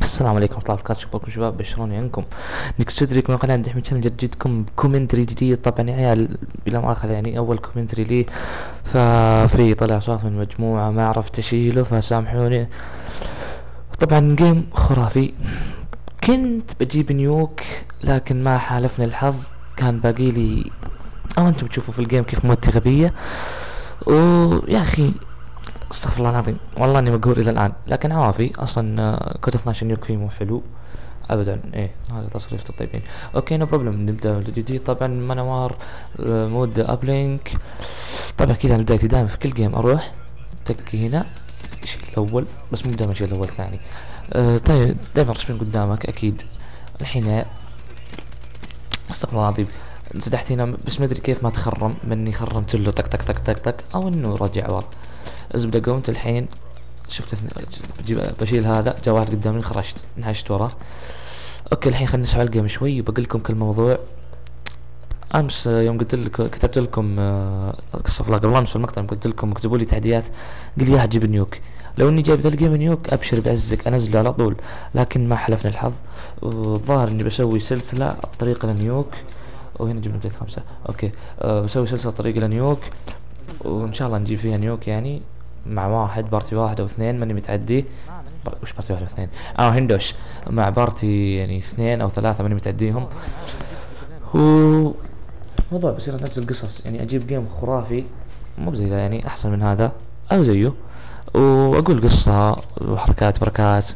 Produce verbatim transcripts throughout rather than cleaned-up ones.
السلام عليكم ورحمة الله وبركاته، شكرا شباب بشروني عنكم. نكست تدريك من قناة عند احمد شانل جديدكم بكومنتري جديد. طبعا يا عيال بلا مؤاخذة يعني اول كومنتري لي، ففي طلع صوت من مجموعة ما عرفت اشيله فسامحوني. طبعا جيم خرافي، كنت بجيب نيوك لكن ما حالفني الحظ، كان باقي لي او انتم تشوفوا في الجيم كيف موتي غبية. ويا اخي استغفر الله العظيم والله اني مقهور الى الان، لكن عوافي اصلا. آه، كود اثنا عشر نيوك فيه مو حلو ابدا. ايه هذا تصريف الطيبين. اوكي نو بروبلم، نبدا من الجديد. طبعا منوار آه، مود ابلينك. طبعا كذا انا بدايتي دائما في كل جيم اروح تك هنا شيل الاول، بس مو دائما شيل الاول ثاني. آه طيب دائما رسمين قدامك اكيد. الحين استغفر الله العظيم انسدحت هنا، بس ما ادري كيف ما تخرم مني، خرمت له طق طق طق طق طق او انه رجع ورا. الزبده قمت الحين شفت اثنين بجيب بشيل هذا، جا واحد قدامي خرجت انهشت وراه. اوكي الحين خلينا نسحب على الجيم شوي وبقول لكم كل موضوع. امس آه، يوم قلت لكم كتبت لكم آه، استغفر الله، قبل امس في المقطع قلت لكم اكتبوا لي تحديات، قل يا جيب نيوك. لو اني جايب ذا الجيم نيوك ابشر بعزك انزله على طول، لكن ما حلفني الحظ. والظاهر اني بسوي سلسله الطريق لنيوك. وهنا جبنا بداية خمسة. اوكي أه بسوي سلسلة طريق لنيوك، وان شاء الله نجيب فيها نيوك يعني مع واحد بارتي واحد او اثنين ماني متعدي. بر... وش بارتي واحد او اثنين؟ اه هندوش مع بارتي يعني اثنين او ثلاثة ماني متعديهم. و موضوع بصير انزل قصص يعني اجيب جيم خرافي مو زي ذا يعني احسن من هذا او زيه، واقول قصة وحركات بركات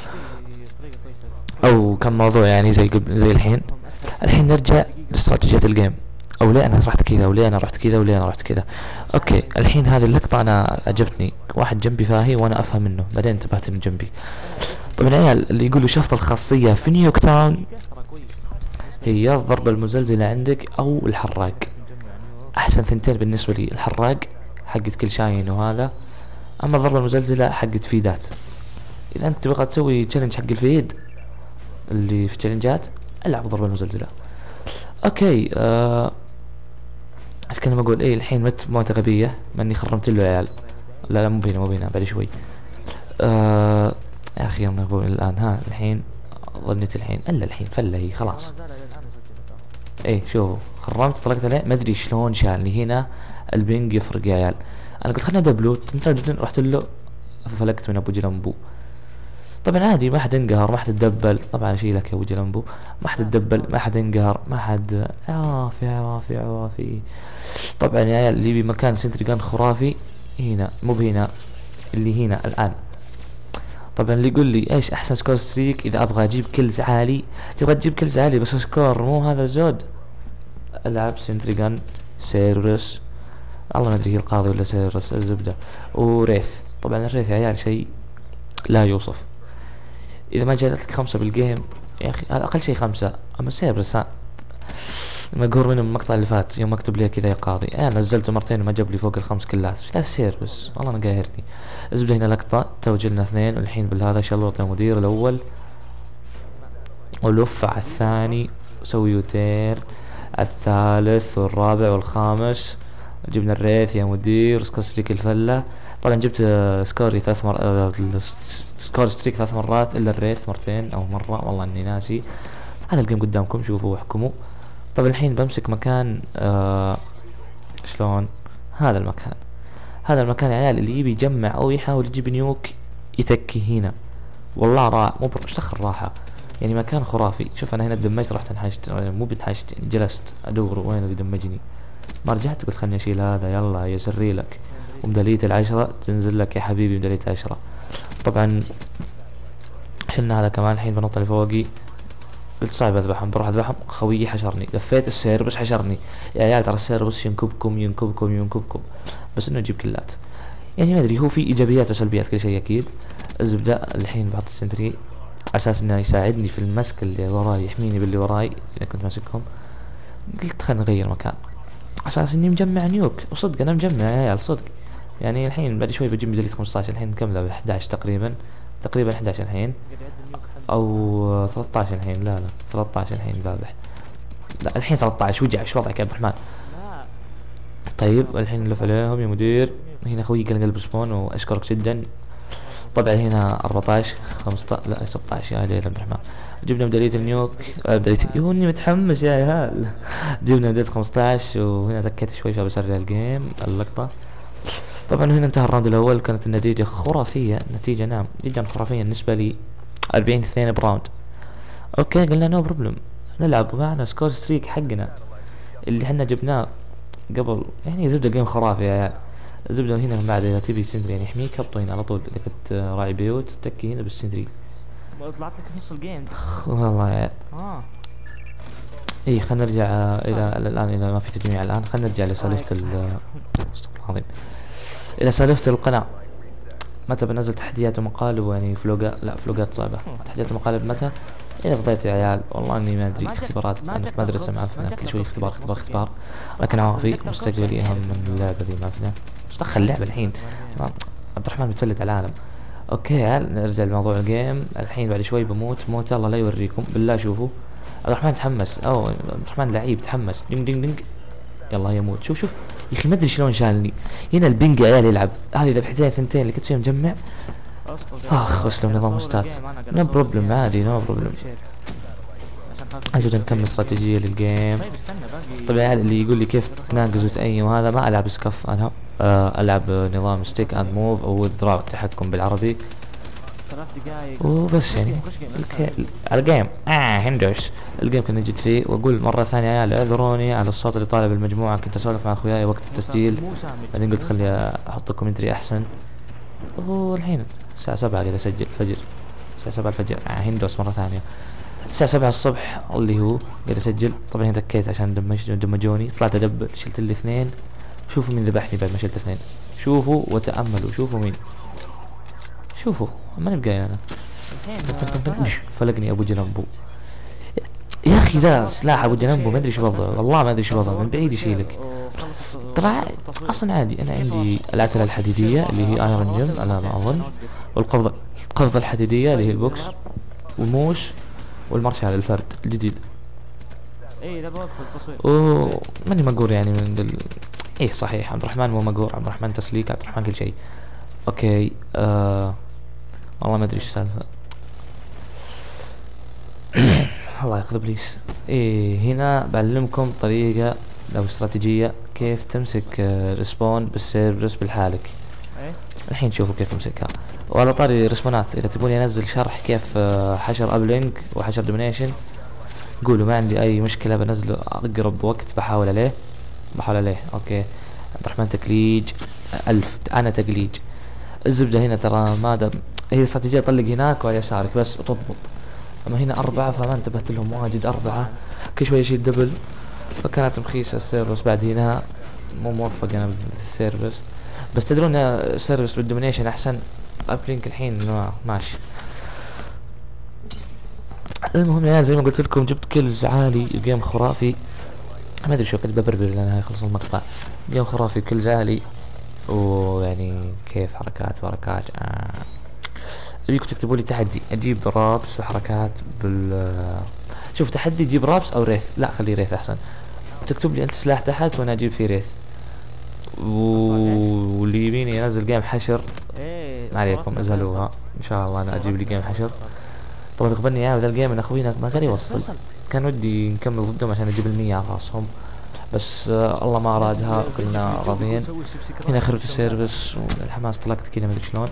او كم موضوع يعني زي قبل زي الحين. الحين نرجع لاستراتيجية الجيم، او ليه انا رحت كذا وليه انا رحت كذا وليه انا رحت كذا. اوكي الحين هذه اللقطة انا عجبتني، واحد جنبي فاهي وانا افهم منه، بعدين انتبهت من جنبي. طبعا العيال اللي يقولوا شفط الخاصية في نيوك تاون هي الضربة المزلزلة عندك او الحراق. احسن ثنتين بالنسبة لي الحراق حقت كل شاين وهذا، اما الضربة المزلزلة حقت فيدات. اذا انت تبغى تسوي تشالنج حق الفيد اللي في تشالنجات العب الضربة المزلزلة. اوكي آه عشان كذا بقول ايه الحين مت موتة غبية ماني خرمت له يا عيال. لا لا مو بينا مو بينا بعد شوي. آه يا اخي يلا نقول الان ها الحين ظنيت الحين الا الحين فله هي خلاص. ايه شوفوا خرمت طلقت عليه ما ادري شلون شالني هنا، البنج يفرق يا عيال. انا قلت خلنا دبلو رحت له فلقت من ابو جلمبو. طبعا عادي ما حد انقهر ما حد تدبل، طبعا اشيلك يا ابو جلمبو. ما حد تدبل ما حد انقهر ما حد عوافي عوافي عوافي. طبعا يا عيال اللي بمكان سنتريجان خرافي هنا مو بهنا اللي هنا الان. طبعا اللي يقول لي ايش احسن سكور ستريك اذا ابغى اجيب كلز عالي، تبغى تجيب كلز عالي بس سكور مو هذا زود، العب سنتريجان سيرورس، والله ما ادري هي القاضي ولا سيرورس الزبده، وريث. طبعا الريث يا عيال شيء لا يوصف. اذا ما جات لك خمسة بالجيم يا اخي هذا اقل شيء خمسة، اما سيرورس مقهور منه من المقطع اللي فات يوم اكتب لي كذا يا قاضي. انا آه نزلته مرتين وما جاب لي فوق الخمس كلات، ايش ذا السير بس والله انا قاهرني. الزبده هنا لقطه توجلنا اثنين والحين بالهذا شلوط يا مدير الاول ولف على الثاني وسوي يوتير الثالث والرابع والخامس. جبنا الريث يا مدير سكور ستريك الفله. طبعا جبت آه سكوري ثلاث مرات آه سكور ستريك ثلاث مرات الا الريث مرتين او مره والله اني ناسي. هذا الجيم قدامكم شوفوا واحكموا. طبعا الحين بمسك مكان آه شلون هذا المكان. هذا المكان يا عيال اللي يبي يجمع او يحاول يجيب نيوك يتكي هنا، والله راح مو بشخر راحة يعني مكان خرافي. شوف انا هنا دمجت رحت انحشت مو بنحشت يعني جلست ادور وين اللي دمجني، ما رجعت قلت خلني اشيل هذا يلا يسري لك ومدلية العشرة تنزل لك يا حبيبي مدلية عشرة. طبعا شلنا هذا كمان. الحين بنط اللي فوقي قلت صعب اذبحهم بروح اذبحهم، خويي حشرني لفيت السير بس حشرني. يا عيال ترى السير بس ينكبكم ينكبكم ينكبكم بس انه يجيب كلات يعني ما ادري هو في ايجابيات وسلبيات كل شيء اكيد. الزبده الحين بحط السنتري على اساس انه يساعدني في المسك اللي وراي يحميني باللي وراي اذا كنت ماسكهم. قلت خلينا نغير مكان على اساس اني مجمع نيوك، وصدق انا مجمع يا عيال صدق يعني. الحين بعد شوي بجيب ميدالية خمسطعش، الحين كم ذا احد عشر تقريبا تقريبا احد عشر الحين او ثلاثة عشر الحين. لا لا ثلاثة عشر الحين ذابح. لا الحين ثلاثة عشر وجع ايش وضعك يا عبد الرحمن. طيب الحين نلف عليهم يا مدير. هنا اخوي قال قلب سبون واشكرك جدا. طبعا هنا أربعتاش خمستاش لا سبعتاش يا ليل عبد الرحمن. جبنا ميدالية النيوك آه، ميدالية يوني متحمس يا عيال. جبنا ميدالية خمستاش وهنا تكيت شوي فبسرع الجيم اللقطة. طبعا هنا انتهى الراوند الأول، كانت النتيجة خرافية، نتيجة نعم جدا خرافية بالنسبة لي، أربعين اثنين براوند. اوكي قلنا نو بروبلم، نلعب معنا سكور ستريك حقنا اللي احنا جبناه قبل، يعني زبدة جيم خرافي يا عيال. الزبدة هنا من بعد اذا تبي سندري يعني يحميك هبطه هنا على طول، اذا كنت راعي بيوت تكي هنا بالسندري. طلعت لك في نص الجيم. والله يا عيال. اه اي خلينا نرجع الى الان، الى ما في تجميع الان، خلينا نرجع لسالفة ال استغفر الله العظيم، الى سالفة القناة. متى بنزل تحديات ومقالب يعني فلوقات، لا فلوقات صعبة، تحديات ومقالب متى؟ إذا فضيت يا عيال والله إني ما أدري، اختبارات أنا في مدرسة معفنة كل شوي اختبار اختبار اختبار، لكن عوافي مستقبلي أهم من اللعبة ذي معفنة. ايش دخل اللعبة الحين؟ عبد الرحمن بتفلت على العالم. أوكي يا عيال نرجع لموضوع الجيم، الحين بعد شوي بموت موت الله لا يوريكم بالله. شوفوا عبد الرحمن تحمس، أو عبد الرحمن لعيب تحمس، دينج دينج دينج يلا يموت. شوف شوف يا اخي ما ادري شلون شالني هنا البنج يا عيال يلعب، هذه ذبحتين ثنتين اللي كنت فيها مجمع. اخ واسلم نظام استاذ، نو بروبلم عادي نو بروبلم. عايزين نكمل استراتيجية للجيم. طبعا يعني اللي يقول لي كيف تناقز وتأيم وهذا، ما العب سكف انا، آه العب نظام ستيك اند موف او ذراع التحكم بالعربي وبس. يعني على الجيم اه هندوس الجيم كنا نجد فيه. واقول مرة ثانية يا عيال اعذروني على الصوت اللي طالع بالمجموعة، كنت اسولف مع اخوياي وقت التسجيل بعدين قلت خلي احط كومنتري احسن. والحين الساعة سبعة قاعد اسجل فجر، الساعة سبعة الفجر آه هندوس مرة ثانية. الساعة سبعة الصبح اللي هو قاعد اسجل. طبعا هنا دكيت عشان دمج دمجوني، طلعت ادبل شلت لي اثنين. شوفوا مين ذبحني بعد ما شلت اثنين، شوفوا وتأملوا شوفوا مين، شوفوا ما نبقى انا فلقني ابو جنبو. يا اخي ذا سلاح ابو جنبو ما ادري شو وضعه والله ما ادري شو وضعه، من بعيد يشيلك. ترى اصلا عادي، انا عندي العتلة الحديدية اللي هي ايرون جيم على ما اظن، والقبضة القبضة الحديدية اللي هي البوكس، وموش، والمرشال الفرد الجديد. اي لا بوقف التصوير. اوه ماني مقور يعني من دل... ايه صحيح عبد الرحمن مو مقور، عبد الرحمن تسليك، عبد الرحمن كل شيء. اوكي آه... والله ما ادري ايش السالفة. الله ياخذ ابليس. ايه هنا بعلمكم طريقة او استراتيجية كيف تمسك آه ريسبون بالسيرفرس بالحالك. ايه الحين شوفوا كيف تمسكها. وعلى طاري ريسبونات اذا تبوني انزل شرح كيف آه حشر ابلينك وحشر دومينيشن قولوا، ما عندي اي مشكلة بنزله اقرب وقت بحاول عليه بحاول عليه. اوكي عبد الرحمن تكليج الف، انا تقليج. الزبدة هنا ترى ما دام هي استراتيجية طلق هناك وعلى يسارك بس وتضبط، اما هنا اربعة فما انتبهت لهم واجد، اربعة كل شوي اشيل دبل فكانت مخيسة السيرفس. بعد هنا مو موفق انا بالسيرفس، بس تدرون السيرفس بالدومينيشن احسن. ابلينك الحين ما ماشي. المهم يا زي ما قلت لكم جبت كيلز عالي، الجيم خرافي، ما ادري شو كنت ببربر لان هاي خلص المقطع. جيم خرافي كيلز عالي، ويعني كيف حركات وحركات آه. ابيكم تكتبوا لي تحدي اجيب رابس وحركات بال شوف تحدي جيب رابس او ريث، لا خلي ريث احسن. تكتب لي انت سلاح تحت وانا اجيب فيه ريث، واللي يبيني ينزل جيم حشر ما عليكم ازهلوها ان شاء الله، انا اجيب لي جيم حشر. طبعا يقبلني اياه ذا الجيم من اخوينا ما كان يوصل، كان ودي نكمل ضدهم عشان اجيب المية على راسهم بس آه الله ما ارادها، كلنا راضيين. هنا خربت السيرفس والحماس طلقت كذا ما ادري شلون.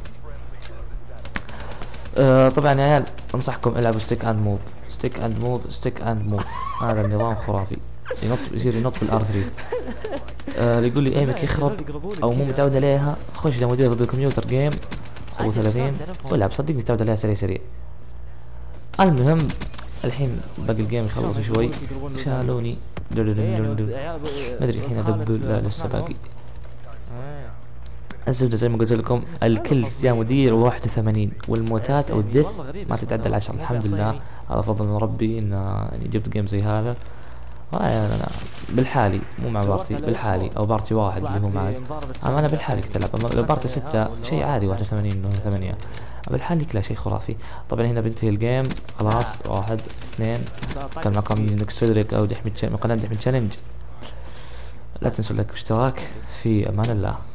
آه طبعا يا عيال انصحكم العبوا ستيك اند موف ستيك اند موف ستيك اند موف، هذا النظام خرافي، ينط يصير ينط بالار ثلاثة. آه اللي يقول لي ايمك يخرب او مو متعود عليها خش اذا موجود ضد الكمبيوتر جيم او ثلاثين والعب صدقني تعود عليها سريع سريع. المهم الحين باقي الجيم يخلص شوي. شالوني ما ادري الحين ادبل لا لسه باقي. الزبدة زي ما قلت لكم الكل يا مدير واحد وثمانين، والموتات او الدث ما تتعدى العشر. الحمد لله هذا فضل من ربي ان يعني جبت جيم زي هذا. آه انا بالحالي مو مع بارتي، بالحالي او بارتي واحد اللي هو معي. اما انا بالحالي كنت العب، لو بارتي ستة شيء عادي واحد وثمانين و ثمانية، بالحالي كله شيء خرافي. طبعا هنا بنتهي الجيم خلاص. واحد اثنين كان رقم نكس فيدريك او دحمي من قناة دحمي تشالنج. لا تنسوا اللايك والاشتراك في امان الله.